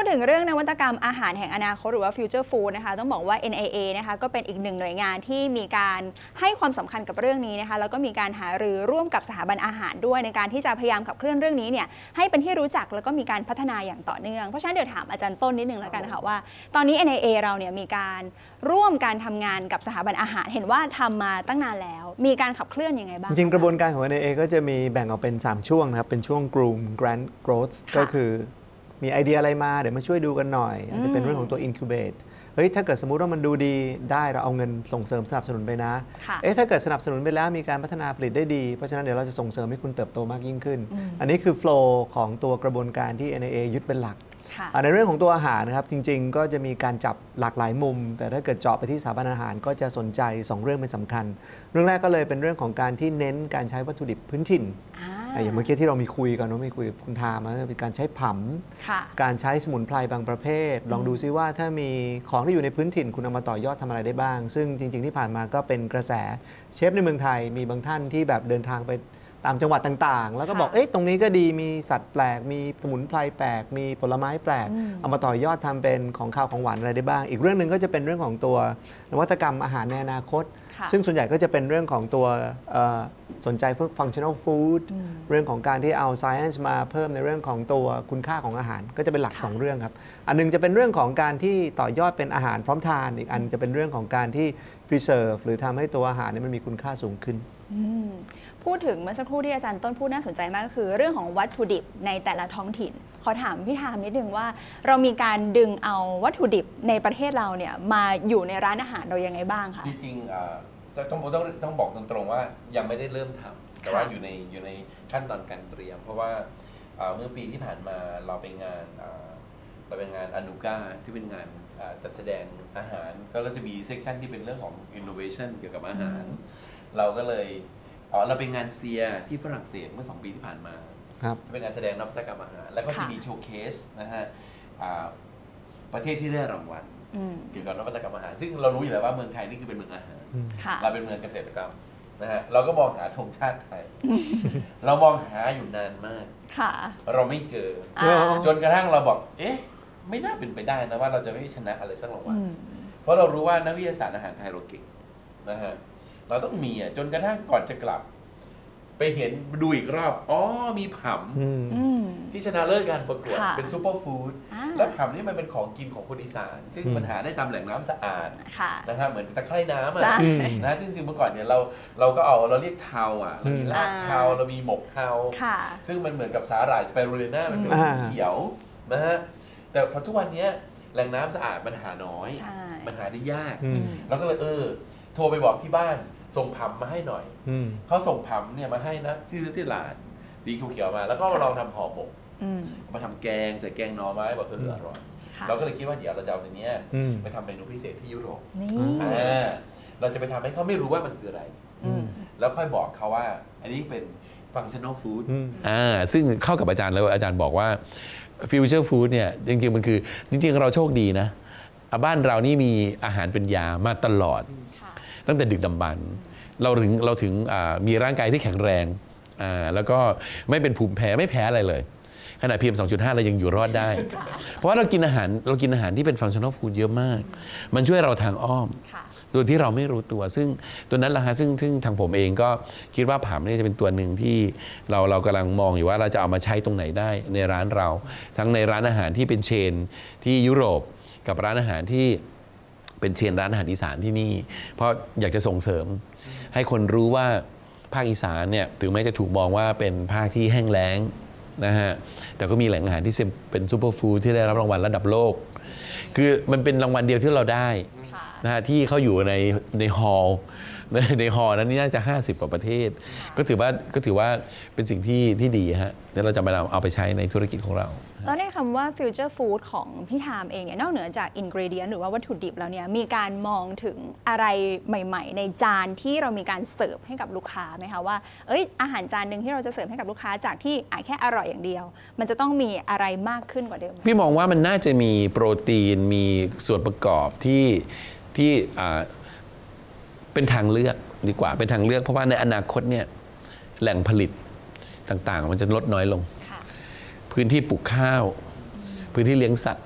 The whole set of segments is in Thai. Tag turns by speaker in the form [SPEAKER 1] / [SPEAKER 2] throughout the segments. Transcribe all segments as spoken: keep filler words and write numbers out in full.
[SPEAKER 1] ถึงเรื่องนวัตกรรมอาหารแห่งอนาคตหรือว่า Future Food นะคะต้องบอกว่า เอ็น ไอ เอ นะคะก็เป็นอีกหนึ่งหน่วยงานที่มีการให้ความสำคัญกับเรื่องนี้นะคะแล้วก็มีการหารือร่วมกับสถาบันอาหารด้วยในการที่จะพยายามขับเคลื่อนเรื่องนี้เนี่ยให้เป็นที่รู้จักแล้วก็มีการพัฒนาอย่างต่อเนื่องเพราะฉะนั้นเดี๋ยวถามอาจารย์ต้นนิดนึงแล้วกันนะคะว่าตอนนี้ เอ็น ไอ เอ เราเนี่ยมีการร่วมการทำงานกับสถาบันอาหารเห็นว่าทำมาตั้งนานแล้วมีการขับเคลื่อนยังไงบ้าง
[SPEAKER 2] จริงกระบวนการของ เอ็น ไอ เอ ก็จะมีแบ่งออกเป็นสามช่วงนะครับเป็นช่วง Groom Grant Growth ก็คือมีไอเดียอะไรมาเดี๋ยวมาช่วยดูกันหน่อยอาจจะเป็นเรื่องของตัว Incubate เฮ้ยถ้าเกิดสมมุติว่ามันดูดีได้เราเอาเงินส่งเสริมสนับสนุนไปนะเอ๊ะถ้าเกิดสนับสนุนไปแล้วมีการพัฒนาผลิตได้ดีเพราะฉะนั้นเดี๋ยวเราจะส่งเสริมให้คุณเติบโตมากยิ่งขึ้นอันนี้คือโฟลว์ของตัวกระบวนการที่ เอ็น ไอ เอ ยึดเป็นหลักในเรื่องของตัวอาหารนะครับจริงๆก็จะมีการจับหลากหลายมุมแต่ถ้าเกิดเจาะไปที่สถาบันอาหารก็จะสนใจสองเรื่องเป็นสำคัญเรื่องแรกก็เลยเป็นเรื่องของการที่เน้นการใช้วัตถุดิบพื้นถิ่นอย่างเมื่อกี้ที่เรามีคุยกันว่ามีคุยกับคุณทามนะเป็นการใช้ผำการใช้สมุนไพรบางประเภทลองดูซิว่าถ้ามีของที่อยู่ในพื้นถิ่นคุณเอามาต่อยอดทำอะไรได้บ้างซึ่งจริงๆที่ผ่านมาก็เป็นกระแสเชฟในเมืองไทยมีบางท่านที่แบบเดินทางไปตามจังหวัดต่างๆแล้วก็บอกเอ๊ะตรงนี้ก็ดีมีสัตว์แปลกมีสมุนไพรแปลกมีผลไม้แปลกเอามาต่อยอดทำเป็นของข้าวของหวานอะไรได้บ้างอีกเรื่องหนึ่งก็จะเป็นเรื่องของตัวนวัตกรรมอาหารในอนาคตซึ่งส่วนใหญ่ก็จะเป็นเรื่องของตัวสนใจพวก functional food เรื่องของการที่เอา science มาเพิ่มในเรื่องของตัวคุณค่าของอาหารก็จะเป็นหลักสองเรื่องครับอันนึงจะเป็นเรื่องของการที่ต่อยอดเป็นอาหารพร้อมทานอีกอันจะเป็นเรื่องของการที่ preserve หรือทำให้ตัวอาหารมันมีคุณค่าสูงขึ้น
[SPEAKER 1] พูดถึงเมื่อสักครู่ที่อาจารย์ต้นพูดน่าสนใจมากก็คือเรื่องของวัตถุดิบในแต่ละท้องถิ่นขอถามพี่ทามนิดนึงว่าเรามีการดึงเอาวัตถุดิบในประเทศเราเนี่ยมาอยู่ในร้านอาหารเรายังไงบ้างคะ
[SPEAKER 3] จริงๆต้องต้องต้องบอกตรงๆว่ายังไม่ได้เริ่มทำแต่ว่าอยู่ในอยู่ในขั้นตอนการเตรียมเพราะว่าเมื่อปีที่ผ่านมาเราไปงานเราไปงานอนุก้าที่เป็นงานจัดแสดงอาหารก็เราจะมีเซกชันที่เป็นเรื่องของ innovation เกี่ยวกับอาหารเราก็เลยอ๋อเราเป็นงานเซียที่ฝรั่งเศสเมื่อสองปีที่ผ่านมาเป็นงานแสดงนวัตกรรมอาหารแล้วก็จะมีโชว์เคสนะฮะประเทศที่ได้รางวัลเกี่ยวกับนวัตกรรมอาหารซึ่งเรารู้อยู่แล้วว่าเมืองไทยนี่คือเป็นเมืองอาหารเราเป็นเมืองเกษตรกรรมนะฮะเราก็มองหาธงชาติไทยเรามองหาอยู่นานมากเราไม่เจอจนกระทั่งเราบอกเอ๊ะไม่น่าเป็นไปได้นะว่าเราจะไม่ชนะอะไรสักรางวัลเพราะเรารู้ว่านักวิทยาศาสตร์อาหารไทยเราเก่งนะฮะเราต้องมีอ่ะจนกระทั่งก่อนจะกลับไปเห็นดูอีกรอบอ๋อมีผำที่ชนะเลิศการประกวดเป็นซูเปอร์ฟู้ดแล้วผำนี่มันเป็นของกินของคนอีสานซึ่งมันหาได้ตามแหล่งน้ำสะอาดนะฮะเหมือนตะไคร่น้ำอ่ะนะจริงๆเมื่อก่อนเนี่ยเราเราก็เอาเราเรียกเทาอ่ะเรามีรากเทาเรามีหมกเทาซึ่งมันเหมือนกับสาหร่ายสไปรูลิน่ามันเป็นสีเขียวนะฮะแต่พอทุกวันนี้แหล่งน้ำสะอาดมันหาน้อยมันหาได้ยากเราก็เลยเออโทรไปบอกที่บ้านส่งผำมาให้หน่อยเขาส่งผำเนี่ยมาให้นะซื้อที่ร้านสีเขียวๆมาแล้วก็ลองทำห่อหมกมาทำแกงใส่แกงหน่อไม้บอกเอออร่อยเราก็เลยคิดว่าเดี๋ยวเราจะเอาตัวนี้ไปทำเมนูพิเศษที่ยุโรปเราจะไปทำให้เขาไม่รู้ว่ามันคืออะไรแล้วค่อยบอกเขาว่าอันนี้เป็น functional food
[SPEAKER 4] อ่าซึ่งเข้ากับอาจารย์แล้วอาจารย์บอกว่า future food เนี่ยจริงๆมันคือจริงๆเราโชคดีนะบ้านเรานี่มีอาหารเป็นยามาตลอดตั้งแต่ดึกดำบรรพ์เราถึงเราถึงมีร่างกายที่แข็งแรงแล้วก็ไม่เป็นภูมิแพ้ไม่แพ้อะไรเลยขนาด พี เอ็ม สองจุดห้า เรายังอยู่รอดได้เพราะว่าเรากินอาหารเรากินอาหารที่เป็น functional food เยอะมากมันช่วยเราทางอ้อมโดยที่เราไม่รู้ตัวซึ่งตัวนั้นแหละฮะซึ่งซึ่งทางผมเองก็คิดว่าผำนี่จะเป็นตัวหนึ่งที่เราเรากำลังมองอยู่ว่าเราจะเอามาใช้ตรงไหนได้ในร้านเราทั้งในร้านอาหารที่เป็นเชนที่ยุโรปกับร้านอาหารที่เป็นเชนร้านอาหารอีสานที่นี่เพราะอยากจะส่งเสริมให้คนรู้ว่าภาคอีสานเนี่ยถึงแม้จะถูกมองว่าเป็นภาคที่แห้งแล้งนะฮะแต่ก็มีแหล่งอาหารที่เป็นซูเปอร์ฟู้ดที่ได้รับรางวัลระดับโลกคือมันเป็นรางวัลเดียวที่เราได้นะฮะที่เขาอยู่ในในฮอลล์ในฮอลล์นั้นนี่น่าจะห้าสิบกว่าประเทศก็ถือว่าก็ถือว่าเป็นสิ่งที่ที่ดีฮะแล้วเราจะมาเอาไปใช้ในธุรกิจของเรา
[SPEAKER 1] แล้วในคำว่า future food ของพี่ทามเองเนี่ยนอกเหนือจาก ingredient หรือว่าวัตถุดิบแล้วเนี่ยมีการมองถึงอะไรใหม่ๆในจานที่เรามีการเสิร์ฟให้กับลูกค้าไหมคะว่าเอ้ยอาหารจานหนึ่งที่เราจะเสิร์ฟให้กับลูกค้าจากที่อาจแค่อร่อยอย่างเดียวมันจะต้องมีอะไรมากขึ้นกว่าเดิม
[SPEAKER 4] พี่มองว่ามันน่าจะมีโปรตีนมีส่วนประกอบที่ที่เป็นทางเลือกดีกว่าเป็นทางเลือกเพราะว่าในอนาคตเนี่ยแหล่งผลิตต่างๆมันจะลดน้อยลงพื้นที่ปลูกข้าวพื้นที่เลี้ยงสัตว์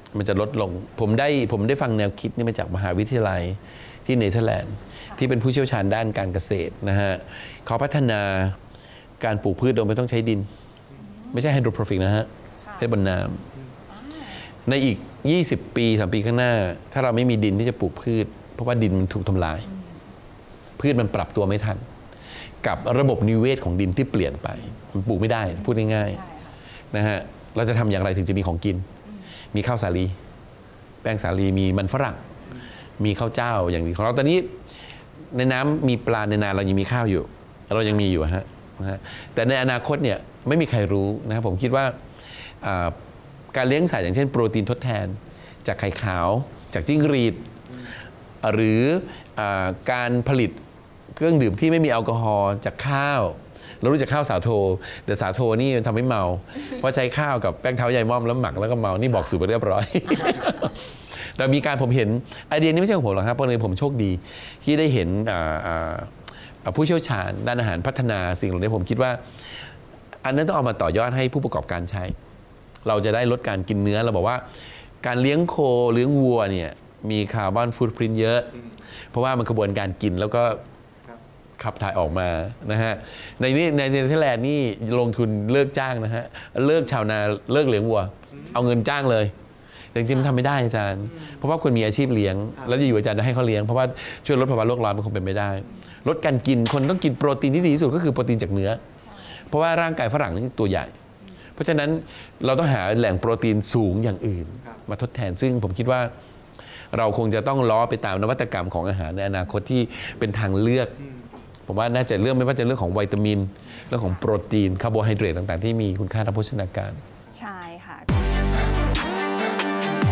[SPEAKER 4] มันจะลดลงผมได้ผมได้ฟังแนวคิดนี่มาจากมหาวิทยาลัยที่เนเธอร์แลนด์ที่เป็นผู้เชี่ยวชาญด้านการเกษตรนะฮะเขาพัฒนาการปลูกพืชโดยไม่ต้องใช้ดิน ไม่ใช่ไฮโดรโปรฟิกนะฮะใช้บนน้ำในอีกยี่สิบปีสามปีข้างหน้าถ้าเราไม่มีดินที่จะปลูกพืชเพราะว่าดินมันถูกทำลายพืชมันปรับตัวไม่ทันกับระบบนิเวศของดินที่เปลี่ยนไปมันปลูกไม่ได้พูดง่ายๆนะฮะเราจะทำอย่างไรถึงจะมีของกินมีข้าวสาลีแป้งสาลีมีมันฝรั่งมีข้าวเจ้าอย่างนี้ของเราตอนนี้ในน้ำมีปลาในนาเรายังมีข้าวอยู่เรายังมีอยู่ฮะนะฮะแต่ในอนาคตเนี่ยไม่มีใครรู้นะครับผมคิดว่าการเลี้ยงสัตว์อย่างเช่นโปรตีนทดแทนจากไข่ขาวจากจิ้งหรีดหรือการผลิตเครื่องดื่มที่ไม่มีแอลกอฮอล์จากข้าวเรารู้จักข้าวสาโทแต่สาโทนี่ทำให้เมาเพราะใช้ข้าวกับแป้งเท้าใยม่อมแล้วหมักแล้วก็เมานี่บอกสูตรไปเรียบร้อย แต่มีการผมเห็นไอเดียนี้ไม่ใช่ของผมหรอกครับเพราะเลยผมโชคดีที่ได้เห็นผู้เชี่ยวชาญด้านอาหารพัฒนาสิ่งเหล่านี้ผมคิดว่าอันนั้นต้องเอามาต่อยอดให้ผู้ประกอบการใช้เราจะได้ลดการกินเนื้อเราบอกว่าการเลี้ยงโคเลี้ยงวัวเนี่ยมีคาร์บอนฟุตพริ้นท์เยอะเพราะว่ามันกระบวนการกินแล้วก็ขับถ่ายออกมานะฮะในนี้ในเนเธอร์แลนด์นี่ลงทุนเลิกจ้างนะฮะเลิกชาวนาเลิกเลี้ยงวัวเอาเงินจ้างเลยแต่จริงๆมันทำไม่ได้อาจารย์เพราะว่าคนมีอาชีพเลี้ยงแล้วจะอยู่อาจารย์จะให้เขาเลี้ยงเพราะว่าช่วยลดภาวะโลกร้อนมันคงเป็นไม่ได้ลดการกินคนต้องกินโปรตีนที่ดีที่สุดก็คือโปรตีนจากเนื้อเพราะว่าร่างกายฝรั่งนี่ตัวใหญ่เพราะฉะนั้นเราต้องหาแหล่งโปรตีนสูงอย่างอื่นมาทดแทนซึ่งผมคิดว่าเราคงจะต้องล้อไปตามนวัตกรรมของอาหารในอนาคตที่เป็นทางเลือกผมว่าน่าจะเรื่องไม่ว่าจะเรื่องของวิตามินเรื่องของโปรตีนคาร์โบไฮเดรตต่างๆที่มีคุณค่าทางโภชนาการ
[SPEAKER 1] ใช่ค่ะ